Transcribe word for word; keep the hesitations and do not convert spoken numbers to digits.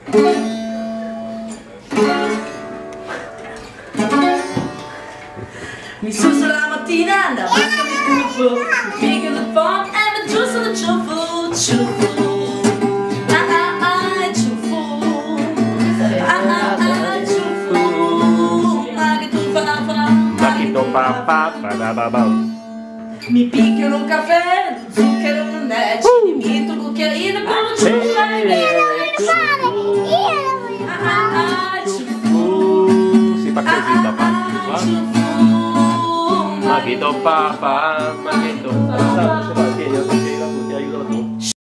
Mi suso la mattina, da vacca mi tuffo, mi piego il phone e mi giusto lo ciuffo, ciuffo. Ah ah ah, ciuffo. Ah ah ah, ciuffo. Ma che tu fa fa, ma che tu fa fa, fa da ba ba. Mi picchiano un caffè, zucchero non è, ci limito un cucchiaino con lo ciuffo. Ah ah ah, ciuffo. Si fa così da parte. Magito papà, magito papà.